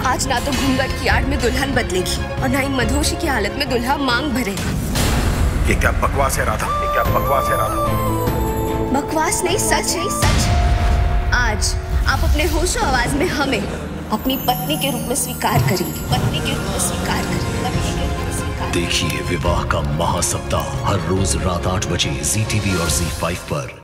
आज ना तो घूंघट की आड़ में दुल्हन बदलेगी और ना ही मधोशी की हालत में दुल्हा मांग भरेगा। ये क्या बकवास है राधा? ये क्या बकवास है राधा? बकवास नहीं, सच है, सच। आज आप अपने होशो आवाज में हमें अपनी पत्नी के रूप में स्वीकार करेंगे, पत्नी के रूप में स्वीकार करेंगे, पत्नी के रूप में स्वीकार। देखिए विवाह का महासप्ताह हर रोज रात 8 बजे ZTV और ZEE5 पर।